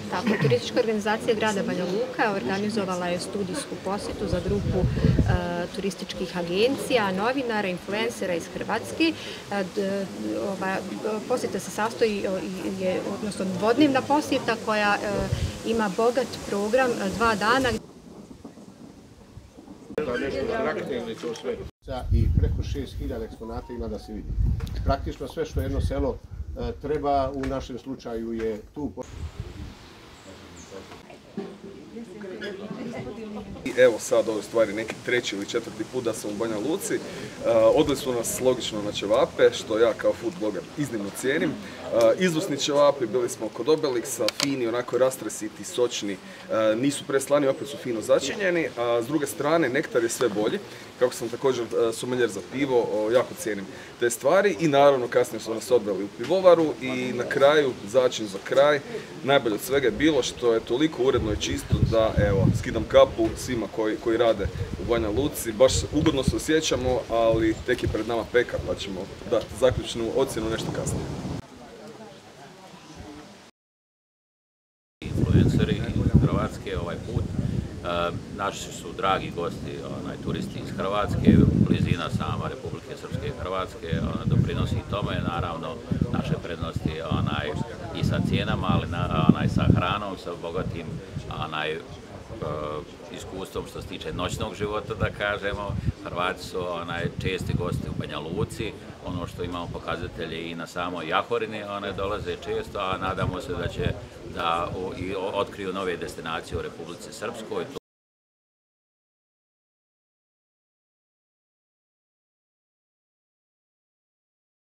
Tako, turistička organizacija grada Banja Luka organizovala je studijsku posjetu za grupu turističkih agencija, novinara, influencera iz Hrvatske. Posjeta se sastoji, odnosno dvodnevna posjeta koja ima bogat program 2 dana. I preko 6000 eksponata ima da se vidi. Praktično sve što jedno selo treba, u našem slučaju je tu. Evo sad ovo stvari neki 3. ili 4. put da sam u Banja Luci. Odli su nas logično na ćevape, što ja kao food bloger iznimno cijenim. Izvrsni ćevapi, bili smo kod Obelixa, fini, onako rastresiti, sočni, nisu preslani, opet su fino začinjeni, a s druge strane nektar je sve bolji. Kako sam također sommelier za pivo, jako cijenim te stvari i naravno kasnije su nas odveli u pivovaru i na kraju, začin za kraj, najbolje od svega je bilo što je toliko uredno i čisto da evo, skidam kapu svima koji rade u Banja Luci. Baš ugodno se osjećamo, ali tek je pred nama peka pa ćemo dati zaključnu ocjenu nešto kasnije. Influenceri iz Hrvatske ovaj put. Naši su dragi gosti, turisti iz Hrvatske, blizina sama Republike Srpske i Hrvatske doprinosi tome, naravno naše prednosti i sa cijenama, ali sa hranom, sa bogatim iskustvom što se tiče noćnog života, da kažemo. Hrvati su česti gosti u Banja Luci, ono što imamo pokazatelje i na samoj Jahorini, dolaze često, a nadamo se da će da otkriju nove destinacije u Republici Srpskoj.